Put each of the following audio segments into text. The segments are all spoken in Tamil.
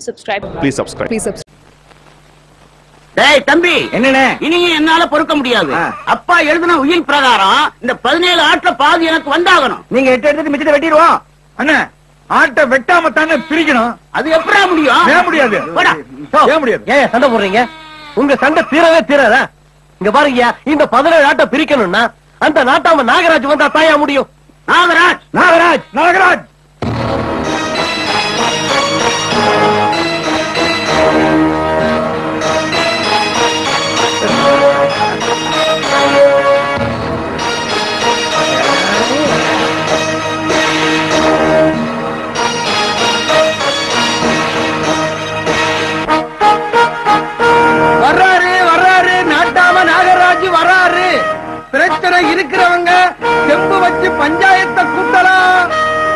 subscribe. Please subscribe. Please subscribe. டேய் தம்பி, என்னண்ணே இனியும் என்னால பொறுக்க முடியாது. அப்பா எழுதின உயில் பிரகாரம் இந்த 17 ஆட்டுல பாதி எனக்கு வந்தாகணும். நீங்க 8 எடுத்து மிச்சத்தை வெட்டிடுவோம். அண்ணா, ஆட்டை வெட்டாம தானே பிரிக்கணும். அது எப்படா முடியும்? ஏன் முடியாது? போடா. ஏன் முடியாது? ஏன் சண்டை போடுறீங்க? உங்க சண்டை தீரவே தீராதா? இங்க பாருங்க, இந்த 17 ஆட்டை பிரிக்கணும்னா அந்த நாட்டாம நாகராஜ் வந்தா தாயா முடியும். நாகராஜ், நாகராஜ், நாகராஜ். பிரச்சனை இருக்கிறவங்க செம்பு வச்சு பஞ்சாயத்தை கூட்டலாம்.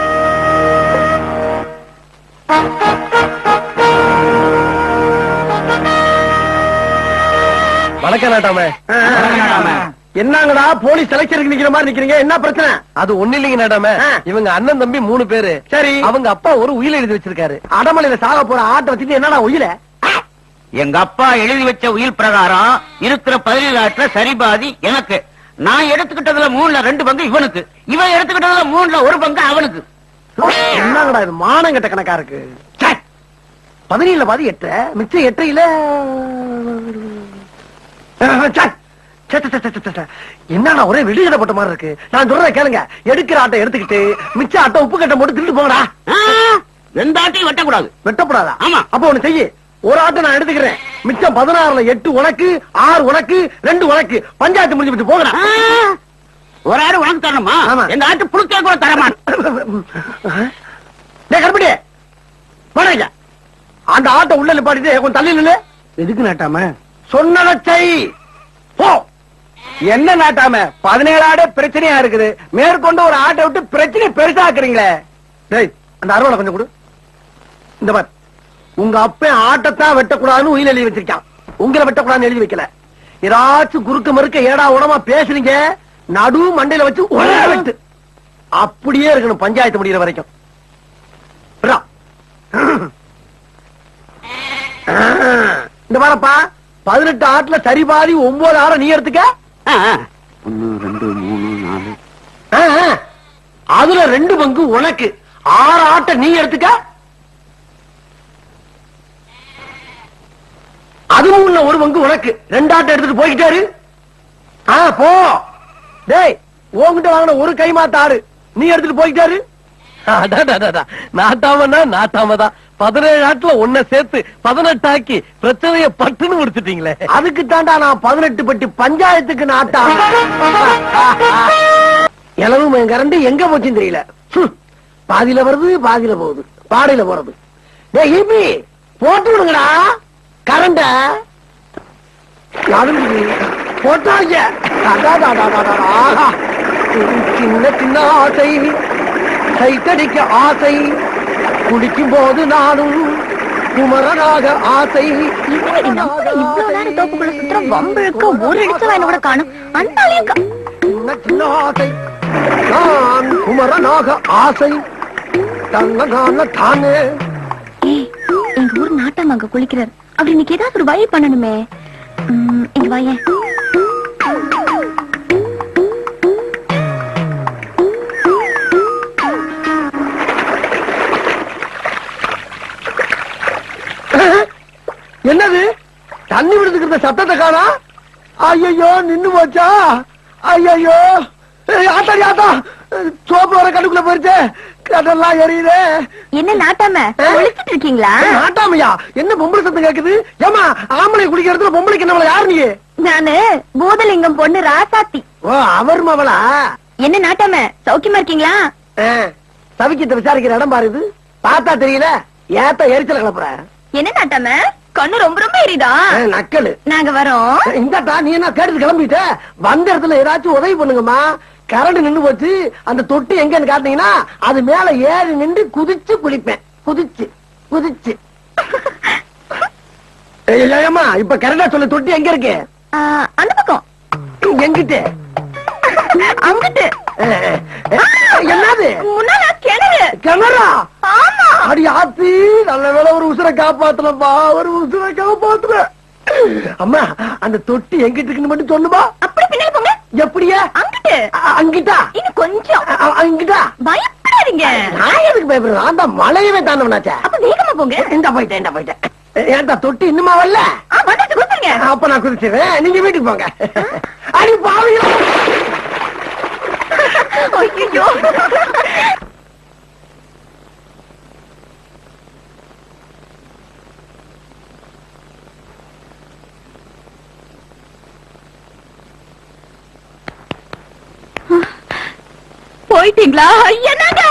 வணக்கம் நாட்டாம. என்னங்கடா போலீஸ் செலக்ஷனுக்கு நிக்கிற மாதிரி நிக்கிறீங்க? என்ன பிரச்சனை? அது ஒண்ணு இல்லைங்க நாட்டாம. இவங்க அண்ணன் தம்பி 3 பேரு. சரி, அவங்க அப்பா ஒரு உயில எழுதி வச்சிருக்காரு. அடமலையில சாக போற ஆட்டை வச்சுட்டு என்னடா உயில? எங்க அப்பா எழுதி வச்ச உயில் பிரகாரம் இருக்கிற 17 ஆட்டுல சரிபாதி எனக்கு. நான் எடுத்துக்கிட்டதுல 3ல 2 பங்கு இவனுக்கு, இவன் எடுத்துக்கிட்டதுல 3ல 1 பங்கு அவனுக்கு. என்னங்கடா இது மானம் கட்ட கணக்கா இருக்கு. 17ல பாதி 8, மிச்சம் 8ல என்னடா ஒரே விடுகடப்பட்ட மாதிரி இருக்கு. நான் சொல்றத கேளுங்க. எடுக்கிற ஆட்டை எடுத்துக்கிட்டு மிச்ச ஆட்டை உப்பு கட்ட போட்டு திட்டு போங்கடா. எந்த ஆட்டையும் வெட்டக்கூடாது. வெட்டக்கூடாதா? ஆமா. அப்ப ஒண்ணு செய்ய, ஒரு ஆட்டை நான் எடுத்துக்கிறேன். மிச்சம் 16ல 8 உனக்கு, 6 உனக்கு, 2 உனக்கு. பஞ்சாயத்து முடிஞ்சு விட்டு போகலாம். ஒரு ஆடு உனக்கு தரணுமா? ஆமா. எந்த ஆட்டு புழுக்கே கூட தரமான். கருப்படி வணங்க. அந்த ஆட்டை உள்ள நிப்பாட்டிட்டு கொஞ்சம் தள்ளி நில்லு. எதுக்கு நாட்டாம? சொன்னதை செய். போ. என்ன நாட்டாம 17 ஆடு பிரச்சனையா இருக்குது. மேற்கொண்டு ஒரு ஆட்டை விட்டு பிரச்சனை பெருசாக்குறீங்களே. டேய், அந்த அறுவடை கொஞ்சம் கொடு. இந்த பார், உங்க அப்ப ஆட்டத்தான் வெட்டக்கூடாதுன்னு உயிர் எழுதி வச்சிருக்கான். உங்களை வெட்டக்கூடாதுன்னு எழுதி வைக்கல. ஏதாச்சும் குறுக்க மறுக்க ஏடா உடமா பேசுறீங்க, நடு மண்டையில வச்சு ஒரே வெட்டு. அப்படியே இருக்கணும் பஞ்சாயத்து முடிகிற வரைக்கும். இந்த பாரப்பா, 18 ஆட்டுல சரி பாதி 9 ஆட நீ எடுத்துக்க. 1 2 3 4. அதுல 2 பங்கு உனக்கு. 6 ஆட்டை நீ எடுத்துக்க. அதுவும் 1 பங்கு உனக்கு. 2 ஆட்டை எடுத்துட்டு போய்கிட்டாரு. போ. டேய், உன்கிட்ட வாங்கின ஒரு கை மாத்த ஆடு நீ எடுத்துட்டு போய்கிட்டாரு. நாட்டாமனா நாட்டாமதான். 17 ஆட்டுல ஒன்ன சேர்த்து 18 ஆக்கி பிரச்சனைய பட்டுன்னு முடிச்சுட்டீங்களே. அதுக்கு தாண்டா நான் 18 பட்டி பஞ்சாயத்துக்கு நாட்டா. எலவு கரண்டு எங்க போச்சுன்னு தெரியல. பாதியில வருது, பாதியில போகுது, பாடையில போறது. டேய் ஹிப்பி, போட்டு விடுங்கடா கரண்ட. போட்டாங்க. சின்ன சின்ன ஆசை, சைத்தடிக்க ஆசை, குடிக்கும் போது நானும் குமரனாக ஆசை. இவ்வளவு நேரம் தோப்புக்குள்ள சுத்துற வம்பிழுக்க ஒரு இடிச்சவன் கூட காணும். அந்த சின்ன ஆசை, நான் குமரனாக ஆசை, தங்க தானே. எங்க ஊர் நாட்டாம அங்க குளிக்கிறார். அப்படி இன்னைக்கு ஏதாவது ஒரு வழி பண்ணணுமே. இங்க வாயேன். என்னது தண்ணி விடுதுக்கிற சத்தத்தை காணா? ஐயோ, நின்னு போச்சா? ஐயோ, ஆத்தாடி ஆத்தா, சோப்பு வர கடுக்குள்ள போயிருச்சு. கடெல்லாம் எரியுது. என்ன நாட்டாம குளிச்சிட்டு இருக்கீங்களா? நாட்டாமையா? என்ன பொம்பளை சத்தம் கேக்குது? ஏமா, ஆம்பளை குளிக்கிற இடத்துல பொம்பளைக்கு என்ன யாரு நீ? நானு பூதலிங்கம் பொண்ணு ராசாத்தி. ஓ, அவர் மவளா? என்ன நாட்டாம சௌக்கியமா இருக்கீங்களா? சவிக்கத்தை விசாரிக்கிற இடம் பாருது. பார்த்தா தெரியல, ஏத்த எரிச்சல கிளப்புற. என்ன நாட்டாம கண்ணு ரொம்ப ரொம்ப எரியுதா? நக்கலு. நாங்க வரோம். இந்தாட்டா, நீ என்ன கேட்டு கிளம்பிட்ட? வந்த இடத்துல ஏதாச்சும் உதவி பண்ணுங்கம்மா. கரண்ட் நின்னு போச்சு. அந்த தொட்டி எங்கன்னு காட்டீங்கன்னா அது மேல ஏறி நின்று குதிச்சு குளிப்பேன். குதிச்சு குதிச்சு. ஏமா, இப்ப கரெக்டா சொல்லு, தொட்டி எங்க இருக்கு? அந்த பக்கம். எங்கிட்ட? அங்கிட்டு. என்னது? முன்னால கிணறு. கிணறா? ஆமா. அடி ஆத்தி, நல்ல வேளை ஒரு உசுரை காப்பாத்தலப்பா, ஒரு உசுரை காப்பாத்துற. அம்மா, அந்த தொட்டி எங்கிட்டு இருக்குன்னு மட்டும் சொல்லுமா. அப்படி பின்னாடி போங்க. எப்படியா? அங்கிட்டு. அங்கிட்டா? இன்னும் கொஞ்சம். அங்கிட்டா? பயப்படாதீங்க. நான் எதுக்கு பயப்படுறேன்? அந்த மலையவே தாண்டவனாச்சே. அப்ப வேகமா போங்க. இந்த போயிட்டேன். ஏன்டா தொட்டி இன்னுமா வரல? வந்துட்டு குதிங்க. அப்ப நான் குதிச்சிடுறேன், நீங்க வீட்டுக்கு போங்க. அடி பாவிங்களா! ஐயோ, போயிட்டீங்களா? என்னங்க?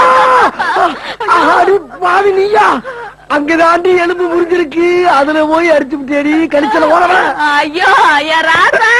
அடி பாவி நீயா? அங்கதாண்டி எலும்பு முறிஞ்சிருக்கு, அதுல போய் அடிச்சு விட்டேடி, கழிச்சல ஓடவ. ஐயோ, ராசா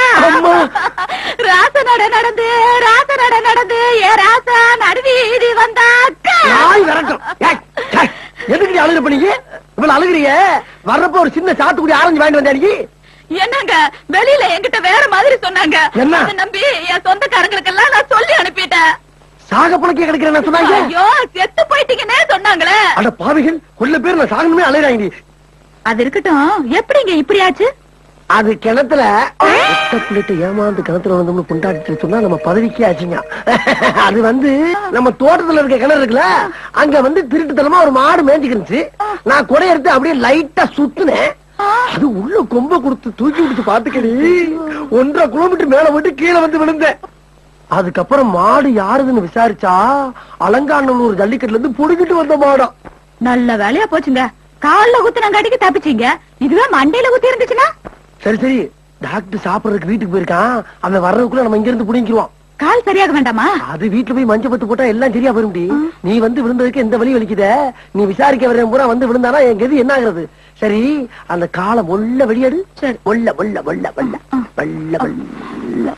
நடந்து ஏ ராசா நடுவீதி வந்தா நாய் விரட்டும். எதுக்கு நீ அழுகுற பண்ணீங்க? இவ்வளவு அழுகுறிய? வர்றப்ப ஒரு சின்ன சாத்துக்குடி ஆரஞ்சு வாங்கிட்டு வந்தாடி. என்னங்க, வெளியில என்கிட்ட வேற மாதிரி சொன்னாங்க. என்ன? அதை நம்பி என் சொந்தக்காரங்களுக்கெல்லாம் நான் சொல்லி அனுப்பிட்டேன். சாக பழக்கிய கிடைக்கிறேன் சொன்னாங்க. ஐயோ, செத்து போயிட்டீங்கன்னே சொன்னாங்களே. அட பாவிகள், கொல்ல பேர் நான் சாகணுமே அலையறாங்க. அது இருக்கட்டும், எப்படிங்க இப்படி ஆச்சு? அது கிணத்துல பிள்ளைட்டு ஏமாந்து கிணத்துல வந்து கொண்டாடிட்டு சொன்னா நம்ம பதவிக்கே ஆச்சுங்க. அது வந்து நம்ம தோட்டத்துல இருக்க கிணறு இருக்குல்ல, அங்க வந்து திருட்டுத்தனமா ஒரு மாடு மேய்ஞ்சுக்கிருந்துச்சு. நான் கொடை எடுத்து அப்படியே லைட்டா சுத்துனேன். அது உள்ள கொம்ப கொடுத்து தூக்கி விட்டு பாத்துக்கடி, 1.5 கிலோமீட்டர் மேல விட்டு கீழே வந்து விழுந்தேன். அதுக்கப்புறம் மாடு யாருதுன்னு விசாரிச்சா அலங்காநல்லூர் ஜல்லிக்கட்டுல இருந்து புடிக்கிட்டு வந்த மாடம். நல்ல வேலையா போச்சுங்க. கால்ல குத்துனங்காட்டிக்கு தப்பிச்சீங்க. இதுவே மண்டையில குத்தி இருந்துச்சுன்னா? சரி, டாக்டர் சாப்பிடறதுக்கு வீட்டுக்கு போயிருக்கான். அவன் வர்றதுக்குள்ள நம்ம இங்க இருந்து புடிங்கிடுவோம். கால் சரியாக வேண்டாமா? அது வீட்டுல போய் மஞ்சள் பத்து போட்டா எல்லாம் சரியா போயிரும். நீ வந்து விழுந்ததுக்கு எந்த வலி வலிக்குத? நீ விசாரிக்க வர்ற பூரா வந்து விழுந்தானா என் கதி என்ன ஆகுறது? சரி, அந்த காலை ஒல்ல வெளியடு. சரி. ஒல்ல ஒல்ல ஒல்ல ஒல்ல வெள்ள வெள்ள.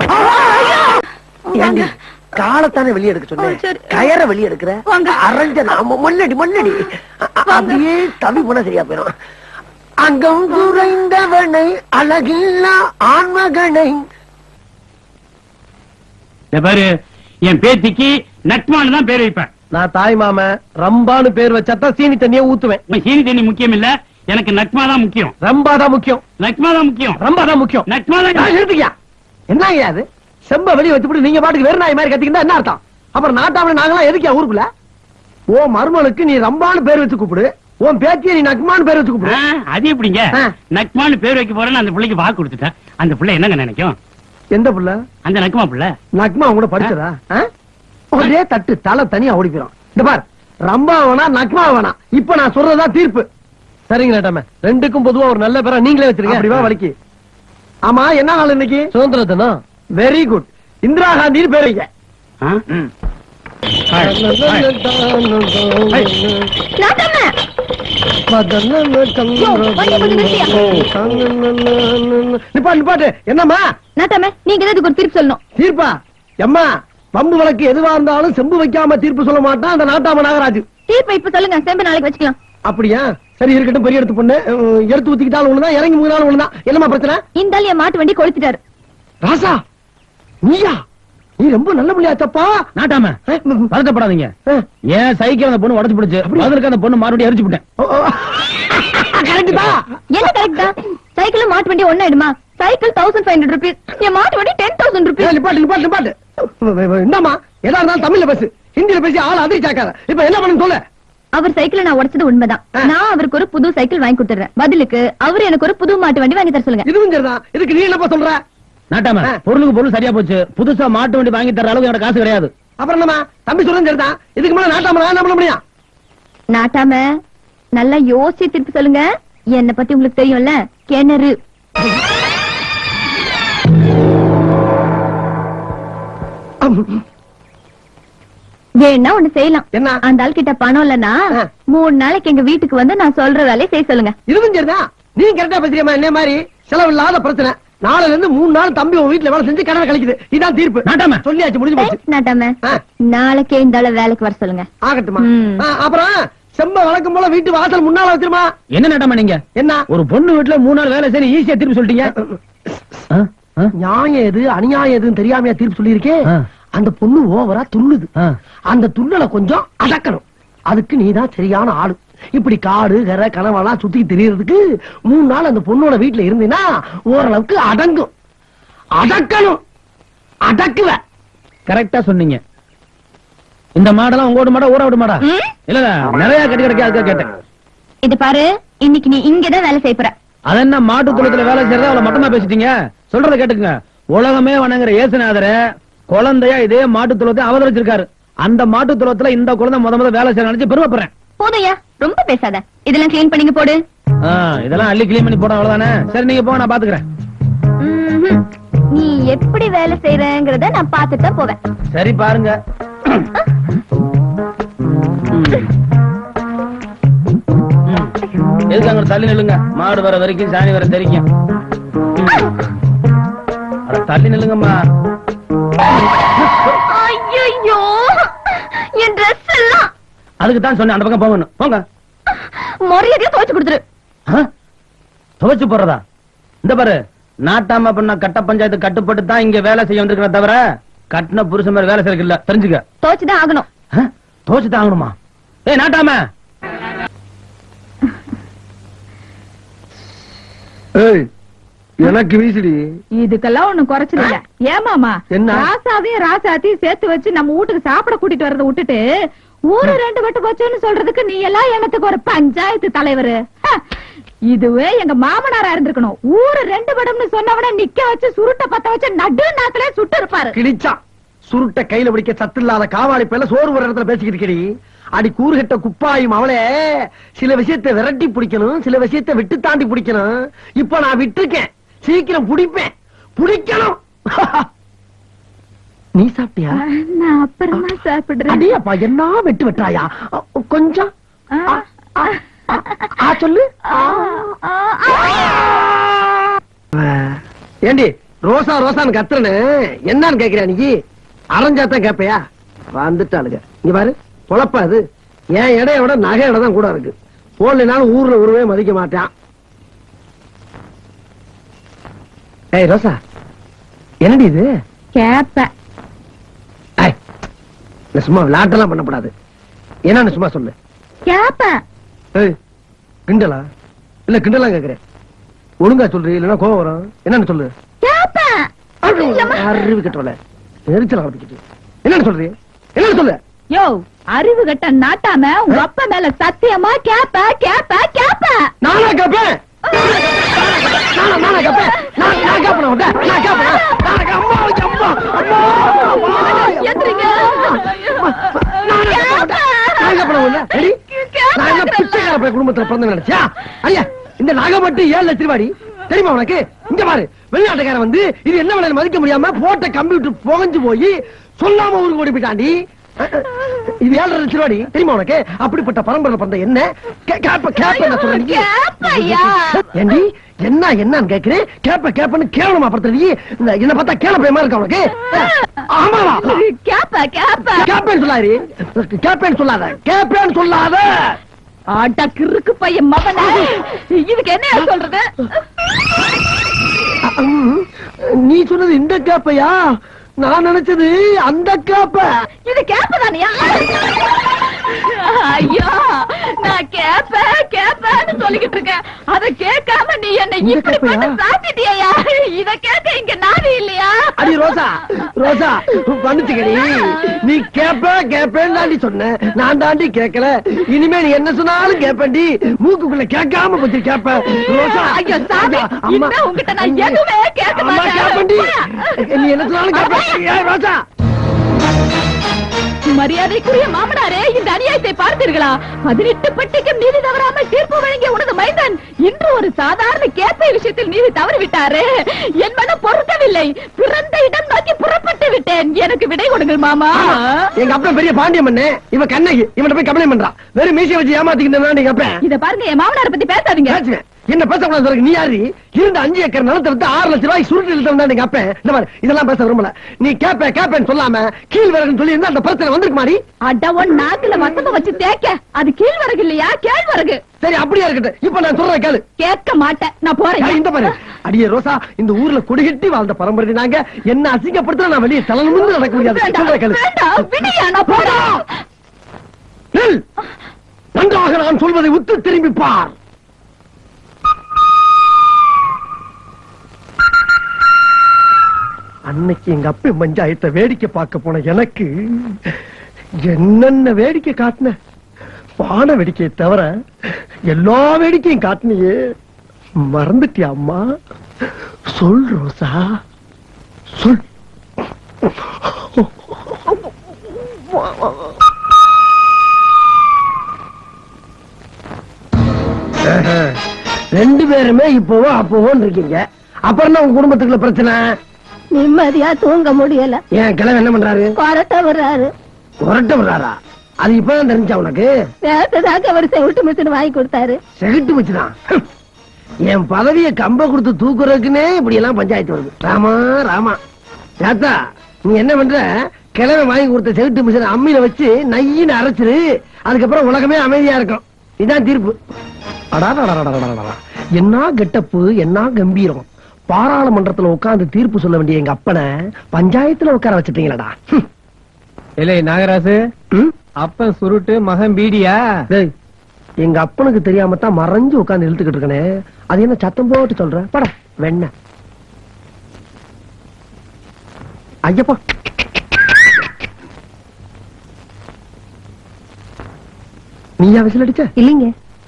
ஏண்டி, காலத்தானே வெளியெடுக்க சொன்னேன், சரி. கயரை வெளியெடுக்கிற? அரஞ்ச நாம மொல்லடி மொல்லடி அப்படியே தவி போனா சரியா போயிடும். அங்கம் குறைந்தவனை அழகில்லா ஆண்மகனை. பாரு, என் பேத்திக்கு நட்மான்னு தான் பேர் வைப்பேன். நான் தாய் மாம ரம்பான்னு பேர் வச்சாதான் சீனி தண்ணியை ஊத்துவேன். சீனி தண்ணி முக்கியம் இல்ல, எனக்கு நட்மா தான் முக்கியம். ரம்பா தான் முக்கியம். நட்மா தான் முக்கியம். ரம்பா தான் முக்கியம். நட்மா தான். எடுத்துக்கியா? என்ன அது? செம்ப வெளிய வச்சுட்டு நீங்க பாட்டுக்கு வேற நாய் மாதிரி கத்திக்கிட்டா என்ன அர்த்தம்? அப்புறம் நாட்டாம நாங்களாம் எதுக்கியா ஊருக்குள்ள? ஓ மருமலுக்கு நீ ரம்பான்னு பேர் வச்சு கூப்பிடு, உன் பேத்திய நீ நக்மான்னு பேர் வச்சு கூப்பிடு. அது எப்படிங்க? நக்மான்னு பேர் வைக்க போறேன்னு அந்த பிள்ளைக்கு வாக்கு கொடுத்துட்டேன். அந்த பிள்ளை என்னங்க நினைக்கும்? எந்த புள்ள? அந்த நக்மா புள்ள. நக்மா கூட படிச்சதா? ஒரே தட்டு தலை தனியா ஓடி போயிடும். இந்த பார், ரம்பா வேணா நக்மா வேணா, இப்ப நான் சொல்றதா தீர்ப்பு. சரிங்க நாட்டாம, ரெண்டுக்கும் பொதுவா ஒரு நல்ல பேரா நீங்களே வச்சிருக்கீங்க. அப்படிவா வலிக்கு. ஆமா, என்ன நாள் இன்னைக்கு? சுதந்திர தினம். Very good. இந்திரா காந்தி பேர் வைங்க. நிப்பாட்டு. என்னம்மா நாட்டாம, நீங்க தான் இதுக்கு ஒரு தீர்ப்பு சொல்லணும். தீர்ப்பா? எம்மா, பம்பு வழக்கு எதுவா இருந்தாலும் செம்பு வைக்காம தீர்ப்பு சொல்ல மாட்டான் அந்த நாட்டாம நாகராஜ். தீர்ப்பு இப்ப சொல்லுங்க, செம்பு நாளைக்கு வச்சுக்கலாம். அப்படியா? சரி, இருக்கட்டும். பெரிய எடுத்து பொண்ணு, எடுத்து ஊத்திக்கிட்டாலும் ஒண்ணுதான், இறங்கி மூணாலும் ஒண்ணுதான். என்னமா பிரச்சனை? இந்த ஆள் என் மாட்டு வண்டி கொளுத்திட்டாரு. ராசா, நீயா? நீ ரொம்ப நல்ல பிள்ளையாச்சப்பா. நாட்டாம பதட்டப்படாதீங்க. ஏன் சைக்கிள் அந்த பொண்ணு உடச்சு பிடிச்சு, அதுக்கு அந்த பொண்ணு மாறுபடி எரிச்சு விட்டேன். கரெக்ட் தான். என்ன கரெக்ட் தான்? சைக்கிள் மாட்டு வண்டி ஒண்ணாயிடுமா? சைக்கிள் 1500 rupees, என் மாட்டு வண்டி 10,000 rupees. நிப்பாட்டு. என்னம்மா, எதா இருந்தாலும் தமிழ்ல பேசு, ஹிந்தியில பேசி ஆள் அதிர்ச்சாக்காத. இப்ப என்ன பண்ணு சொல்ல? அவர் சைக்கிள் நான் உடைச்சது உண்மைதான். நான் அவருக்கு ஒரு புது சைக்கிள் வாங்கி கொடுத்துறேன். பதிலுக்கு அவரு எனக்கு ஒரு புது மாட்டு வண்டி வாங்கி தர சொல்லுங்க. இதுவும் சரிதான். இதுக்கு நீ என்னப்பா சொல்ற? நாட்டாம, பொருளுக்கு பொருள் சரியா போச்சு. புதுசா மாட்டு வண்டி வாங்கி தர அளவுக்கு என்னோட காசு கிடையாது. அப்புறம் என்னமா தம்பி சொல்றது சரிதான். இதுக்கு மேல நாட்டாம என்ன பண்ண முடியும்? நாட்டாம, நல்லா யோசிச்சு திருப்பி சொல்லுங்க. என்னை பத்தி உங்களுக்கு தெரியும்ல, கிணறு. வேணா ஒண்ணு செய்யலாம். என்ன? அந்த ஆள் கிட்ட பணம் இல்லன்னா 3 நாளைக்கு எங்க வீட்டுக்கு வந்து நான் சொல்ற வேலையை செய்ய சொல்லுங்க. இதுவும் சரிதான். நீ கரெக்டா பேசுறியம்மா. என்ன மாதிரி செலவு இல்லாத பிரச்சனை. நாளைல இருந்து 3 நாள் தம்பி உன் வீட்டுல வேலை செஞ்சு கடனை கழிக்குது. இதான் தீர்ப்பு. நாட்டாம சொல்லியாச்சு, முடிஞ்சு போச்சு. நாட்டாம, நாளைக்கே இந்த ஆள வேலைக்கு வர சொல்லுங்க. ஆகட்டுமா? அப்புறம் செம்ப வழக்கம் போல வீட்டு வாசல் முன்னால வச்சிருமா. என்ன நாட்டாம நீங்க? என்ன ஒரு பொண்ணு வீட்டுல 3 நாள் வேலை செய்ய ஈஸியா தீர்ப்பு சொல்லிட்டீங்க. நியாயம் எது அநியாயம் எதுன்னு தெரியாமையா தீர்ப்பு சொல்லியிருக்கேன். அந்த பொண்ணு ஓவரா துள்ளுது. அந்த துள்ளலை கொஞ்சம் அடக்கணும். அதுக்கு நீதான் சரியான ஆளு. இப்படி காடு கரை கனவெல்லாம் சுத்தி திரியறதுக்கு 3 நாள் அந்த பொண்ணோட வீட்டுல இருந்தீன்னா ஓரளவுக்கு அடங்கும். அடக்கணும், அடக்குவ. கரெக்டா சொன்னீங்க. இந்த மாடெல்லாம் உங்களோட மாடா ஊற விட மாடா? இல்ல நிறைய கட்டி கிடைக்க அதுக்காக கேட்டேன். இது பாரு, இன்னைக்கு நீ இங்கதான் வேலை செய்ய போற. அது என்ன மாட்டு தொழுத்துல வேலை செய்யறத அவ்வளவு மட்டமா பேசிட்டீங்க? சொல்றத கேட்டுக்குங்க. உலகமே வணங்குற இயேசுநாதர குழந்தையா இதே மாட்டு தொழுவத்தை அவதரிச்சிருக்காரு. அந்த மாட்டு தொழுவத்துல இந்த குழந்தை முத வேலை செய்ய நினைச்சு பெருமைப்படுறேன். போதையா, ரொம்ப பேசாத. இதெல்லாம் கிளீன் பண்ணிங்க போடு. இதெல்லாம் அள்ளி கிளீன் பண்ணி போட அவ்வளவுதானே. சரி நீங்க போங்க, நான் பாத்துக்கிறேன். நீ எப்படி வேலை செய்யறங்கறத நான் பாத்துட்டு தான் போவேன். சரி பாருங்க. எதுக்கு அங்க தள்ளி நில்லுங்க. மாடு வர வரைக்கும் சாணி வர தெரிக்கும். தள்ளி நில்லுங்கம்மா. ஐயோ, என் Dress எல்லாம். அதுக்கு தான் சொன்னேன் அந்த பக்கம் போங்க. போங்க. மரியாதையா துவைச்சு கொடுத்துரு. துவைச்சு போறதா? இந்த பாரு, நாட்டாம பண்ண கட்ட பஞ்சாயத்து கட்டுப்பட்டு தான் இங்க வேலை செய்ய வந்திருக்கிற தவிர கட்டின புருஷன் மாதிரி வேலை செய்யறது இல்ல, தெரிஞ்சுக்க. துவைச்சுதான் ஆகணும். துவைச்சுதான் ஆகணுமா? ஏய் நாட்டாம. எனக்கு வீசுடி. இதுக்கெல்லாம் ஒண்ணும் குறைச்சல இல்ல. ஏமாமா, ராசாவையும் ராசாத்தையும் சேர்த்து வச்சு நம்ம வீட்டுக்கு சாப்பிட கூட்டிட்டு வரத விட்டுட்டு ஊரு 2 வட்டு போச்சுன்னு சொல்றதுக்கு நீ எல்லாம் எனத்துக்கு ஒரு பஞ்சாயத்து தலைவரு. இதுவே எங்க மாமனாரா இருந்திருக்கணும். ஊரு 2 வடம்னு சொன்னவன நிக்க வச்சு சுருட்ட பத்த வச்சு நடு நாக்கிலே சுட்டு இருப்பாரு. கிழிச்சா சுருட்ட கையில பிடிக்க சத்து இல்லாத காவாளி பேர்ல சோறு ஒரு இடத்துல பேசிக்கிட்டு இருக்கடி. அடி கூறுகட்ட குப்பாயும் அவளே. சில விஷயத்தை விரட்டி பிடிக்கணும், சில விஷயத்தை விட்டு தாண்டி பிடிக்கணும். இப்ப நான் விட்டுருக்கேன், சீக்கிரம் பிடிப்பேன், பிடிக்கணும். நீ சாப்பிட்டியா? நான் அப்புறமா சாப்பிடுறேன். அடியாப்பா, என்ன வெட்டு வெட்டாயா? கொஞ்சம் சொல்லு. ஏண்டி ரோசா ரோசான்னு கத்துறனு என்னன்னு கேக்குறியா? நீ அரைஞ்சாத்தான் கேப்பையா? வந்துட்டாளுங்க. இங்க பாரு, பொழப்பா அது. என் எடைய விட நகை இடம் தான் கூட இருக்கு. போடலைனாலும் ஊர்ல ஒருவே மதிக்க மாட்டான். ஏய் ரோசா, என்னடி இது? கேப்ப. சும்மா விளையாட்டெல்லாம் பண்ணப்படாது. என்னன்னு சும்மா சொல்லு. கேப்ப. ஏய், கிண்டலா? இல்ல கிண்டலா கேக்குறேன். ஒழுங்கா சொல்றீ, இல்லன்னா கோவம் வரும். என்னன்னு சொல்லு. கேப்ப. அறிவு கட்டவல எரிச்சல் ஆரம்பிக்கிட்டு. என்னன்னு சொல்றீ? என்னன்னு சொல்லு. யோ, அறிவு கட்ட நாட்டாம உங்க அப்பா மேல சத்தியமா கேப்ப கேப்ப கேப்ப. நானா கேப்பேன்? நானா கேப்பேன்? நான் கேப்பேன். நான் கேப்பேன். எந்திரிங்க. குடும்பத்துல பிறந்த நினைச்சா? ஐயா, இந்த நாகப்பட்டு 7 லட்சம் ரூபாய் தெரியுமா உனக்கு? இங்க பாரு, வெளிநாட்டுக்காரன் வந்து இது என்ன விலை மதிக்க முடியாம போட்ட கம்ப்யூட்டர் புகஞ்சு போய் சொல்லாம ஊருக்கு ஓடி போயிட்டாண்டி. இது 7 லட்சம் ரூபாய் தெரியுமா உனக்கு? அப்படிப்பட்ட பரம்பரை பிறந்த என்ன ஏண்டி என்ன என்னன்னு கேக்குறேன். கேப்பன்னு கேவலமா படுத்துறீ. என்ன பார்த்தா கேளப்பையமா இருக்க உனக்கு? ஆமாவா? கேப்பேன்னு சொல்லாரு. கேப்பேன்னு சொல்லாத, கேப்பேன்னு சொல்லாத. அடக்கு இருக்கு பையன் மகனே, இதுக்கு என்ன சொல்றது? நீ சொன்னது இந்த கேப்பையா? நான் நினைச்சது அந்த கேப்ப. இது கேப்ப தானியா? ஐயோ, நான் கேப்பேன்னு சொல்லிக்கிட்டு இருக்கேன். அத கேட்காம நீ என்ன இப்படி பண்ண சாத்திட்டியா? இத கேட்க இங்க நாதி இல்லையா? அடி ரோசா, ரோசா பண்ணிச்சுக்கடி. நீ கேப்பேன்னு தாண்டி சொன்ன, நான் தாண்டி கேட்கல. இனிமே நீ என்ன சொன்னாலும் கேப்பண்டி. மூக்குக்குள்ள கேட்காம போச்சு கேப்ப. ரோசா, ஐயோ சாமி, இன்னும் உங்ககிட்ட நான் எதுவுமே கேட்க மாட்டேன். கேப்பண்டி, நீ என்ன சொன்னாலும் கேப்ப. ரோசா, மரியாதைக்குரிய மாமனாரே, இந்த அநியாயத்தை பார்த்தீர்களா? 18 பட்டிக்கும் நீதி தவறாமல் தீர்ப்பு வழங்கிய உனது மைந்தன் இன்று ஒரு சாதாரண கேப்பை விஷயத்தில் நீதி தவறிவிட்டாரே. என் மனம் பொறுக்கவில்லை. பிறந்த இடம் நோக்கி புறப்பட்டு விட்டேன். எனக்கு விடை கொடுங்கள் மாமா. எங்க அப்பா பெரிய பாண்டியம் பண்ணு. இவ கண்ணகி, இவன் போய் கம்ப்ளைண்ட் பண்றா. வெறும் மீசை வச்சு ஏமாத்திக்கிட்டு எங்க அப்பா. இத பாருங்க, என் மாமனாரை பத்தி பேசாதீங்க. என்ன பேசக்கூடாது? நீ யாரு? இருந்த 5 ஏக்கர் நிலத்தை விட்டு 6 லட்சம் ரூபாய் சுருட்டு இழுத்தா எங்க அப்பா. இந்த மாதிரி இதெல்லாம் பேச விரும்பல. நீ கேப்பேன்னு சொல்லாம கீழ் வரகுன்னு சொல்லி இருந்தா அந்த பிரச்சனை வந்திருக்கு மாதிரி. அடவன் நாக்குல வசப்ப வச்சு தேக்க. அது கீழ் வரகு இல்லையா, கேழ்வரகு. சரி, அப்படியே இருக்கட்டும். இப்ப நான் சொல்றேன் கேளு. கேட்க மாட்டேன், நான் போறேன். இந்த பாரு, அடியே ரோசா, இந்த ஊர்ல கொடிகட்டி வாழ்ந்த பரம்பரை நாங்க. என்ன அசிங்கப்படுத்த நான் வெளியே தலை நிமிர்ந்து நடக்க முடியாது. சொல்றேன் கேளு. வேண்டாம், விடியா, நான் போறேன். நில். நன்றாக நான் சொல்வதை உத்து திரும்பிப்பார். அன்னைக்கு எங்க அப்பா பஞ்சாயத்தை வேடிக்கை பார்க்க போன எனக்கு என்னென்ன வேடிக்கை காட்டின, பான வேடிக்கையை தவிர எல்லா வேடிக்கையும் காட்டினியே. மறந்துட்டியா அம்மா? சொல் ரோசா, சொல். ரெண்டு பேருமே இப்போவும் அப்போவும் இருக்கீங்க. அப்புறம் உங்க குடும்பத்துக்குள்ள பிரச்சனை? நிம்மதியா தூங்க முடியல. ஏன் கிழமை என்ன பண்றாரு? கொரட்ட வர்றாரு. கொரட்ட வர்றாரா? அது இப்பதான் தெரிஞ்சா உனக்கு? நேற்றுதாக்க அவர் செவிட்டு மிஷின் வாங்கி கொடுத்தாரு. செகிட்டு வச்சுதான் என் பதவியை கம்ப கொடுத்து தூக்குறதுக்குன்னே இப்படி எல்லாம் பஞ்சாயத்து வருது. ராமா ராமா. ஏத்தா நீ என்ன பண்ற? கிழமை வாங்கி கொடுத்த செவிட்டு மிஷின் அம்மியில வச்சு நையின்னு அரைச்சிரு. அதுக்கப்புறம் உலகமே அமைதியா இருக்கும். இதான் தீர்ப்பு. என்ன கெட்டப்பு, என்ன கம்பீரம். பாராளுமன்றத்துல உட்கார்ந்து தீர்ப்பு சொல்ல வேண்டிய எங்க அப்பனை பஞ்சாயத்துல உட்கார வச்சுட்டீங்களடா. இல்லை நாகராசு, அப்பன் சுருட்டு மகன் பீடியா? எங்க அப்பனுக்கு தெரியாம தான் மறைஞ்சு உட்கார்ந்து இழுத்துக்கிட்டு இருக்கனே. அது என்ன சத்தம் போட்டு சொல்ற? பட வெண்ண ஐயப்பா. நீயா விசில் அடிச்ச? இல்லைங்க.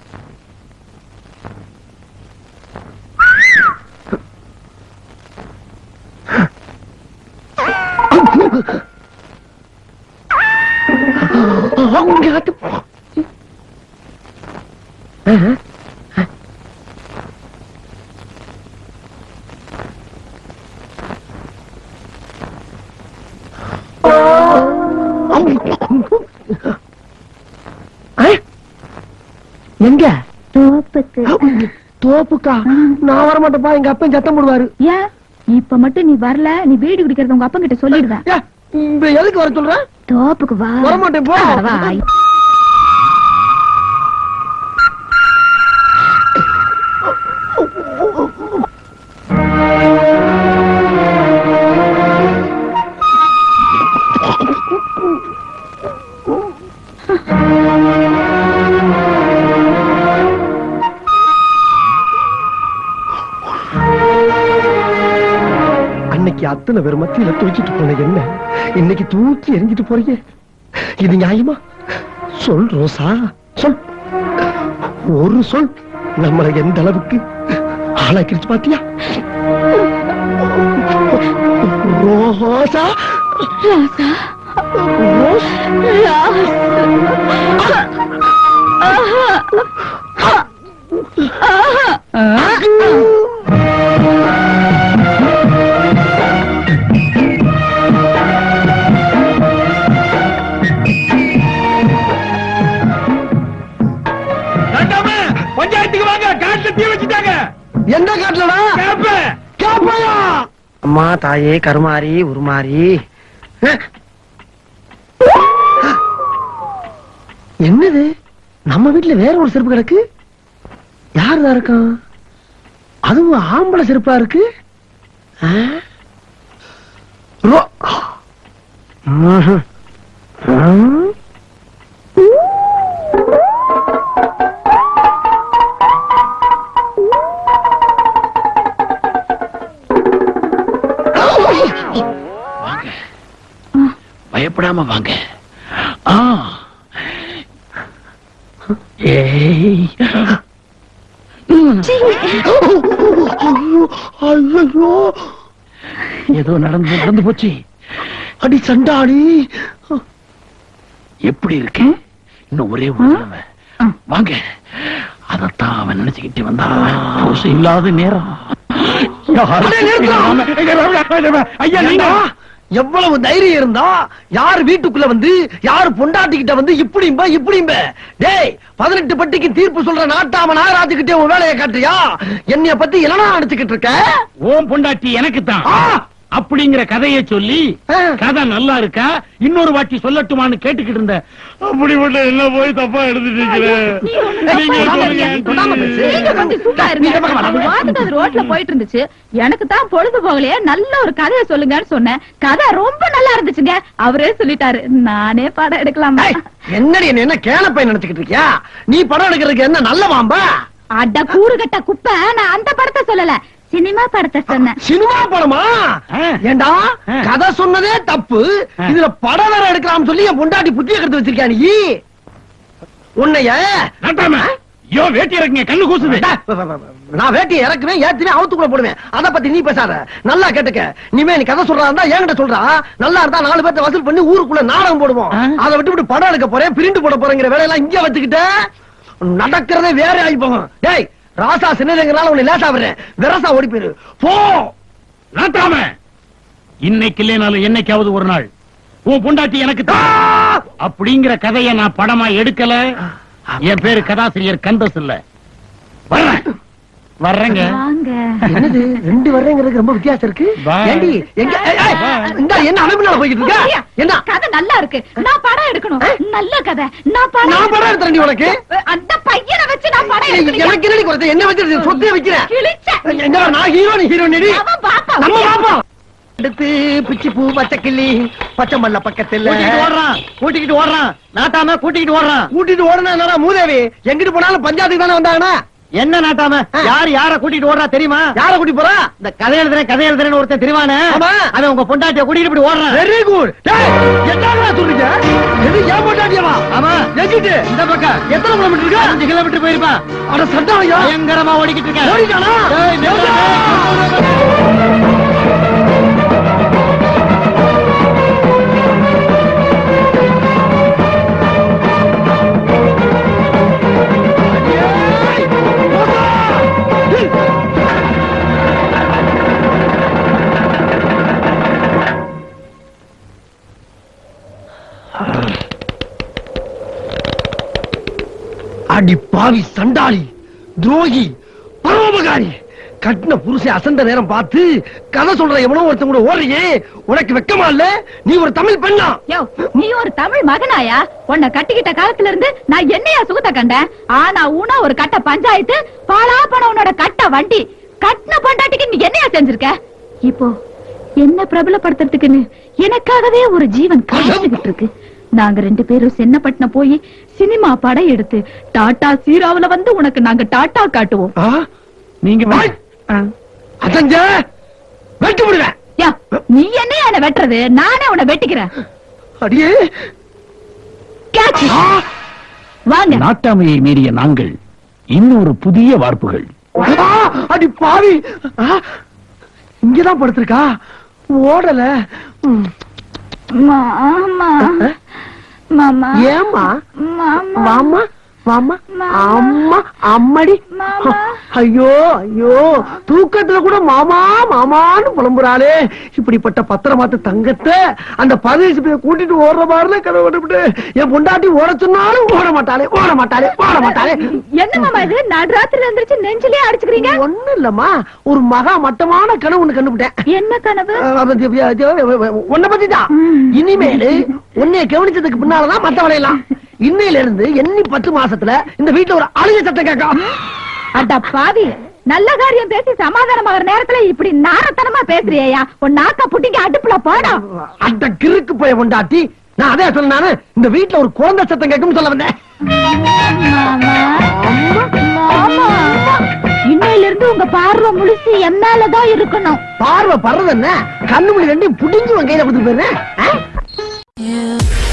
எங்க? தோப்புக்கு. தோப்புக்கா? நான் வரமாட்டேப்பா. எங்க அப்பன் சத்தம் போடுவாரு. ஏன் இப்ப மட்டும் நீ வரல? நீ வீடு குடிக்கிறது உங்க அப்பா கிட்ட சொல்லிடுவேன். எதுக்கு வர சொல்ற? தோப்புக்கு வா. வரமாட்டேன் போ. அன்னைக்கு அத்தனை பேர் மத்தியில தூக்கிட்டு போன என்ன இன்னைக்கு தூக்கி எரிஞ்சிட்டு போறீங்க. இது நியாயமா? சொல் ரோசா, சொல். ஒரு சொல். நம்மளை எந்த அளவுக்கு ஆளாக்கிடுச்சு பாத்தியா? ரோசா, ராசா, பஞ்சாயத்துக்கு வாங்க. காட்டுல தீ வச்சுட்டாங்க. எந்த காட்டுலடா? கேப்பையா? அம்மா தாயே கருமாரி உருமாரி. என்னது? நம்ம வீட்டுல வேற ஒரு செருப்பு கிடக்கு. யாருதான் இருக்கான்? அதுவும் ஆம்பளை செருப்பா இருக்கு. பயப்படாம வாங்க. ஏதோ நடந்து போச்சு. அடி சண்டாடி. எப்படி இருக்கு? இன்னும் ஒரே ஒரு தடவை வாங்க. அதத்தான் அவன் நினைச்சுக்கிட்டு வந்தான். இல்லாத நேரம். ஐயா நீங்க எவ்வளவு தைரியம் இருந்தா யார் வீட்டுக்குள்ள வந்து யாரு பொண்டாட்டிக்கிட்ட வந்து இப்படிம்ப டேய் 18 பட்டிக்கு தீர்ப்பு சொல்ற நாட்டாம நாகராஜுக்கிட்டே உன் வேலையை காட்டுறியா? என்னைய பத்தி என்னடா அடிச்சுக்கிட்டு இருக்க? ஓம் பொண்டாட்டி எனக்கு தான். அப்படிங்கிற கதையை சொல்லி கதை நல்லா இருக்கா இன்னொரு வாட்டி சொல்லட்டுமான்னு கேட்டுக்கிட்டு இருந்த. அப்படி மட்டும் என்ன போய் தப்பா எடுத்துட்டீங்களே. ரோட்ல போயிட்டு இருந்துச்சு. எனக்கு தான் பொழுது போகலையே, நல்ல ஒரு கதையை சொல்லுங்கன்னு சொன்னேன். கதை ரொம்ப நல்லா இருந்துச்சுங்க. அவரே சொல்லிட்டாரு, நானே படம் எடுக்கலாமா? என்னடி என்ன கேளப்பை நினைச்சுக்கிட்டு இருக்கியா? நீ படம் எடுக்கிறதுக்கு என்ன நல்ல வாம்பா? அட கூறுகட்ட குப்பை, நான் அந்த படத்தை சொல்லல, சினிமா படத்தை சொன்னேன். சினிமா படமா? ஏண்டா கதை சொன்னதே தப்பு, இதுல படம் வேற எடுக்கலாம்னு சொல்லி என் பொண்டாட்டி புத்திய கெடுத்து வச்சிருக்கியா நீ? உன்னைய வேட்டி இறக்குங்க, கண்ணு கூசுது. நான் வேட்டி இறக்குவேன், ஏத்துவேன், அவுத்துக்குள்ள போடுவேன். அத பத்தி நீ பேசாத. நல்லா கேட்டுக்க. நீமே நீ கதை சொல்றா இருந்தா என்கிட்ட சொல்றா. நல்லா இருந்தா 4 பேர்த்த வசூல் பண்ணி ஊருக்குள்ள நாடகம் போடுவோம். அதை விட்டு படம் எடுக்க போறேன், பிரிண்ட் போட போறேங்கிற வேலையெல்லாம் இங்க வச்சுக்கிட்ட நடக்கிறதே வேற ஆகி போகும். டேய் ராசா சின்னதுங்கிறனால உன்னை லேசா விடுறேன், விரசா ஓடி போயிரு போ. நாட்டாம இன்னைக்கு இல்லைனாலும் என்னைக்காவது ஒரு நாள் உன் பொண்டாட்டி எனக்கு அப்படிங்கிற கதையை நான் படமா எடுக்கல. என் பேரு கதாசிரியர் கந்தஸ் இல்ல. வர்றேங்க. என்னது 2 வர்றேங்கிறது ரொம்ப வித்தியாசம் இருக்கு. ஏண்டி எங்க என்ன அனுப்பினால போயிட்டு இருக்க? என்ன கதை நல்லா இருக்கு, நான் படம் எடுக்கணும். நல்ல கதை, நான் படம் எடுத்துறேன். உனக்கு அந்த பையனை வச்சு நான் படம் எடுக்கணும். எனக்கு என்னடி குறைச்ச? என்ன வச்சு சொத்தை வைக்கிறேன்? நான் ஹீரோ, நீ ஹீரோனி. நம்ம பாப்பா எடுத்து பிச்சி பூ பச்சை கிள்ளி பச்சை மல்ல பக்கத்துல கூட்டிக்கிட்டு ஓடுறான். நாட்டாம கூட்டிக்கிட்டு ஓடுறான். கூட்டிட்டு ஓடுனா மூதேவி எங்கிட்டு போனாலும் பஞ்சாயத்துக்கு தானே வந்தாங்கன்னா என்ன நாட்டாம? யார கூட்டிட்டு ஓடுறா தெரியுமா? யார கூட்டி போறா? இந்த கதை எழுதுறேன்னு ஒருத்தன் தெரிவானே, அவன் உங்க பொண்டாட்டிய கூட்டிட்டு இப்படி ஓடுறான். Very good. என்ன சொல்றீங்க? எது ஏன் பொண்டாட்டியவா? ஆமா. எங்கிட்டு? இந்த பக்கம். எத்தனை கிலோமீட்டர் இருக்கு? 5 கிலோமீட்டர் போயிருப்பான். அட சட்டாயா பயங்கரமா ஓடிக்கிட்டு இருக்க. ஓடிட்டானா? அடி பாவி சண்டாளி, துரோகி, பரோபகாரி, கட்டின புருஷ அசந்த நேரம் பார்த்து கதை சொல்ற எவனோ ஒருத்தன் கூட ஓடுறியே, உனக்கு வெக்கமா இல்ல? நீ ஒரு தமிழ் பெண்ணா? நீ ஒரு தமிழ் மகனாயா? உன்னை கட்டிக்கிட்ட காலத்துல இருந்து நான் என்னையா சுகத்தை கண்டேன்? ஆனா உன ஒரு கட்ட பஞ்சாயத்து, பாலா பணம் உன்னோட கட்ட வண்டி, கட்டின பொண்டாட்டிக்கு நீ என்னையா செஞ்சிருக்க? இப்போ என்ன பிரபலப்படுத்துறதுக்குன்னு எனக்காகவே ஒரு ஜீவன் காத்துக்கிட்டு இருக்கு. நாங்க 2 பேரும் சென்னப்பட்டினம் போய் சினிமா படம் எடுத்து டாடா சீராவுல வந்து உனக்கு நாங்க டாடா காட்டுவோம். நீங்க அசஞ்ச வெட்டி விடுவேன். நீ என்ன வெட்டுறது? நானே உன்னை வெட்டிக்கிறேன். அடியே வாங்க. நாட்டாமையை மீறிய நாங்கள் இன்னொரு புதிய வார்ப்புகள். அடி பாவி, இங்கதான் படுத்திருக்கா, ஓடல. மாமா மாமா ஏமா மாமா மாமா அம்மா அம்மடி. ஐயோ ஐயோ, தூக்கத்துல கூட மாமா மாமான்னு புலம்புறாளே. இப்படிப்பட்ட பத்திரமாத்து தங்கத்தை அந்த பதவி கூட்டிட்டு ஓடுற மாதிரில கனவு விட்டு என் பொண்டாட்டி ஓட சொன்னாலும் ஓட மாட்டாளே, ஓட மாட்டாளே, ஓட மாட்டாளே. என்ன மாமா இது நடுராத்திரி வந்துருச்சு நெஞ்சிலே அடிச்சுக்கிறீங்க? ஒண்ணு இல்லம்மா, ஒரு மகா மட்டமான கனவு ஒண்ணு கண்டுபிட்டேன். என்ன கனவு? உன்னை பத்தி தான். இனிமேலு உன்னைய கவனிச்சதுக்கு பின்னாலதான் மத்த வளையலாம். இன்னையில இருந்து எண்ணி 10 மாசத்துல இந்த வீட்டுல ஒரு அழுகை சத்தம் கேட்கும். அட பாவி, நல்ல காரியம் பேசி சமாதானமாகற நேரத்துல இப்படி நாரத்தனமா பேசுறியா? உன் நாக்க புட்டிங்க அடுப்புல போடா. அந்த கிறுக்கு போய் பொண்டாட்டி, நான் அதே சொன்னானு இந்த வீட்டுல ஒரு குழந்தை சத்தம் கேட்கும் சொல்ல வந்தேன். இன்னையில இருந்து உங்க பார்வை முழுசு என் மேலதான் இருக்கணும். பார்வை படுறது என்ன? கண்ணு மணி 2 புடிஞ்சு உன் கையில கொடுத்து போயிருந்தேன்.